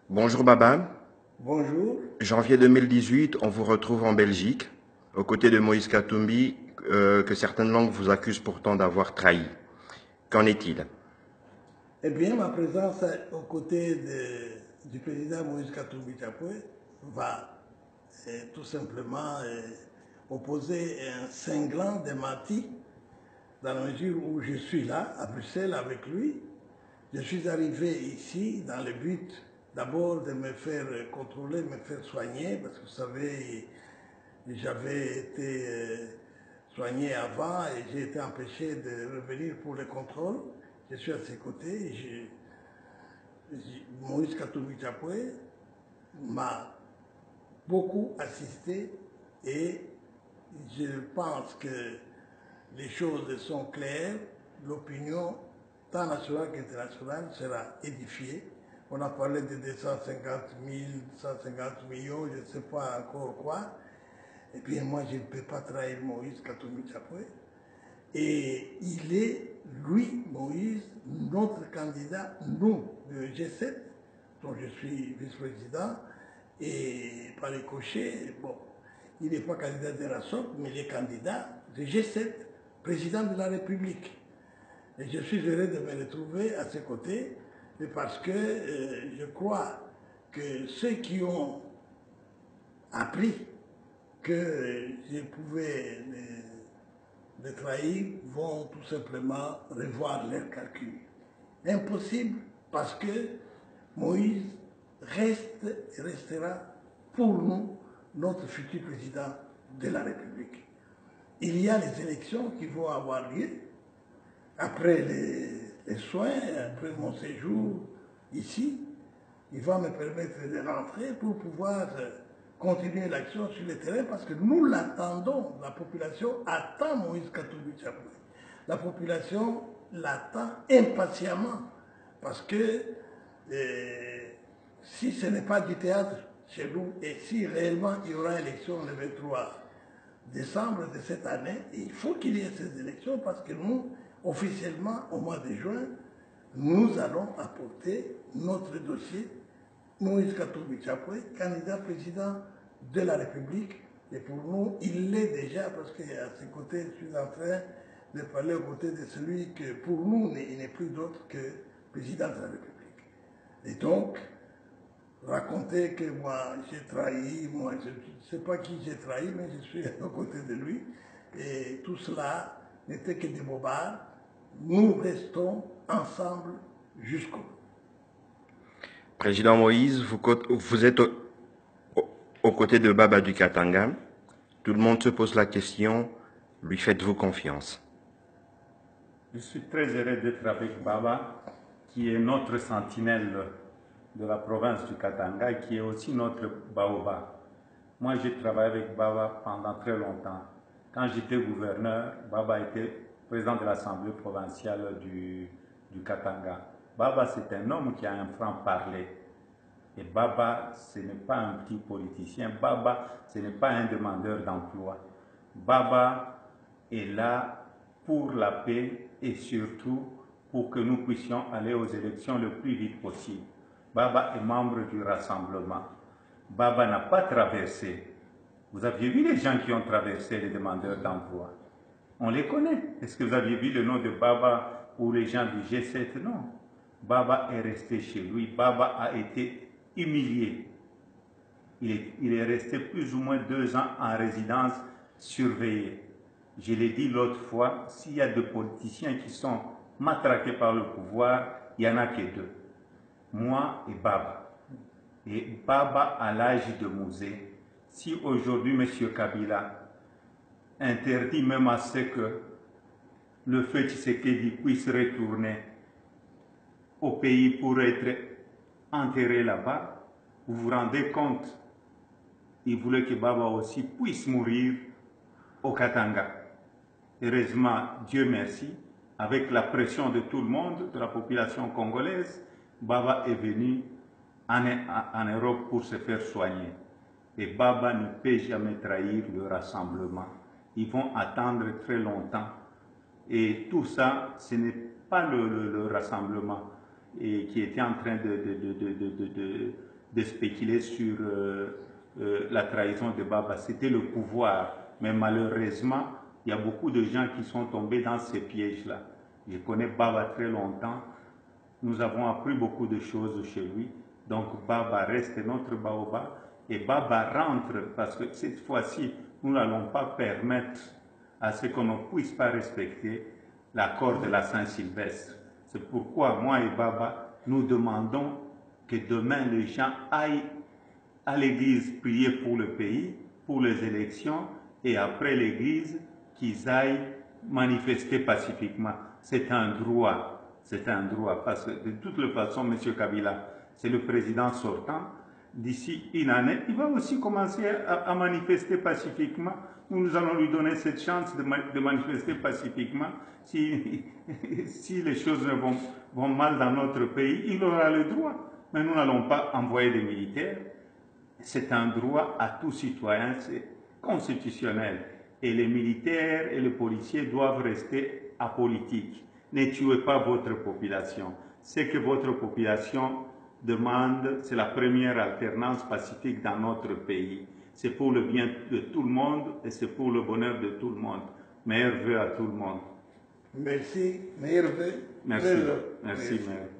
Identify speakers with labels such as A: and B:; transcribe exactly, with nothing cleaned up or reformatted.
A: Bonjour Baba.
B: Bonjour.
A: Janvier deux mille dix-huit, on vous retrouve en Belgique, aux côtés de Moïse Katumbi, euh, que certaines langues vous accusent pourtant d'avoir trahi. Qu'en est-il?
B: Eh bien, ma présence aux côtés de- du président Moïse Katumbi Chapwe va euh, tout simplement euh, opposer un cinglant démenti dans la mesure où je suis là, à Bruxelles, avec lui. Je suis arrivé ici dans le but d'abord de me faire contrôler, me faire soigner, parce que vous savez, j'avais été euh, soigné avant et j'ai été empêché de revenir pour le contrôle. Je suis à ses côtés. Je, je, Moïse Katumbi Chapwe m'a beaucoup assisté et je pense que les choses sont claires. L'opinion, tant nationale qu'internationale, sera édifiée. On a parlé de deux cent cinquante mille, cent cinquante millions, je ne sais pas encore quoi. Et bien, moi, je ne peux pas trahir Moïse Katumbi Chapwe. Et il est, lui, Moïse, notre candidat, nous, le G sept, dont je suis vice-président, et par les cochers, bon, il n'est pas candidat de la sorte, mais il est candidat du G sept, président de la République. Et je suis heureux de me retrouver à ses côtés, parce que euh, je crois que ceux qui ont appris que je pouvais les, les trahir vont tout simplement revoir leurs calculs. Impossible parce que Moïse reste et restera pour nous notre futur président de la République. Il y a les élections qui vont avoir lieu après les, les soins, après mon séjour ici. Il va me permettre de rentrer pour pouvoir continuer l'action sur le terrain parce que nous l'attendons. La population attend Moïse Katumbi Chapwe. La population l'attend impatiemment parce que euh, si ce n'est pas du théâtre chez nous et si réellement il y aura élection le vingt-trois décembre de cette année, il faut qu'il y ait ces élections parce que nous, officiellement, au mois de juin, nous allons apporter notre dossier Moïse Katumbi Chapwe, candidat président de la République. Et pour nous, il l'est déjà parce qu'à ses côtés, je suis en train de parler aux côtés de celui que pour nous, il n'est plus d'autre que président de la République. Et donc, raconter que moi j'ai trahi, moi je ne sais pas qui j'ai trahi, mais je suis aux côtés de lui. Et tout cela n'était que des bobards. Nous restons ensemble jusqu'au bout.
A: Président Moïse, vous, vous êtes au, au, aux côtés de Baba du Katanga. Tout le monde se pose la question, lui faites-vous confiance?
C: Je suis très heureux d'être avec Baba, qui est notre sentinelle de la province du Katanga, qui est aussi notre baobab. Moi, j'ai travaillé avec Baba pendant très longtemps. Quand j'étais gouverneur, Baba était président de l'Assemblée provinciale du, du Katanga. Baba, c'est un homme qui a un franc-parler. Et Baba, ce n'est pas un petit politicien. Baba, ce n'est pas un demandeur d'emploi. Baba est là pour la paix et surtout pour que nous puissions aller aux élections le plus vite possible. Baba est membre du Rassemblement. Baba n'a pas traversé. Vous aviez vu les gens qui ont traversé les demandeurs d'emploi? On les connaît. Est-ce que vous aviez vu le nom de Baba ou les gens du G sept? Non. Baba est resté chez lui. Baba a été humilié. Il est, il est resté plus ou moins deux ans en résidence surveillée. Je l'ai dit l'autre fois, s'il y a deux politiciens qui sont matraqués par le pouvoir, il n'y en a que deux. Moi et Baba. Et Baba à l'âge de Mouzé. Si aujourd'hui M. Kabila interdit même à ce que le feu Tshisekedi puisse retourner au pays pour être enterré là-bas, vous vous rendez compte, il voulait que Baba aussi puisse mourir au Katanga. Heureusement, Dieu merci, avec la pression de tout le monde, de la population congolaise, Baba est venu en, en Europe pour se faire soigner. Et Baba ne peut jamais trahir le rassemblement. Ils vont attendre très longtemps. Et tout ça, ce n'est pas le, le, le rassemblement et qui était en train de, de, de, de, de, de, de spéculer sur euh, euh, la trahison de Baba. C'était le pouvoir. Mais malheureusement, il y a beaucoup de gens qui sont tombés dans ces pièges-là. Je connais Baba très longtemps. Nous avons appris beaucoup de choses chez lui. Donc Baba reste notre Baobab. Et Baba rentre, parce que cette fois-ci, nous n'allons pas permettre à ce qu'on ne puisse pas respecter l'accord de la Saint-Sylvestre. C'est pourquoi moi et Baba, nous demandons que demain les gens aillent à l'église prier pour le pays, pour les élections, et après l'église, qu'ils aillent manifester pacifiquement. C'est un droit, c'est un droit, parce que de toute façon, M. Kabila, c'est le président sortant. D'ici une année, il va aussi commencer à, à manifester pacifiquement. Nous allons lui donner cette chance de, de manifester pacifiquement. Si, si les choses vont, vont mal dans notre pays, il aura le droit. Mais nous n'allons pas envoyer des militaires. C'est un droit à tout citoyen, c'est constitutionnel. Et les militaires et les policiers doivent rester apolitiques. Ne tuez pas votre population. Ce que votre population demande, c'est la première alternance pacifique dans notre pays. C'est pour le bien de tout le monde et c'est pour le bonheur de tout le monde. Meilleurs vœux à tout le monde.
B: Merci, meilleurs vœux.
C: Merci, merci, merci.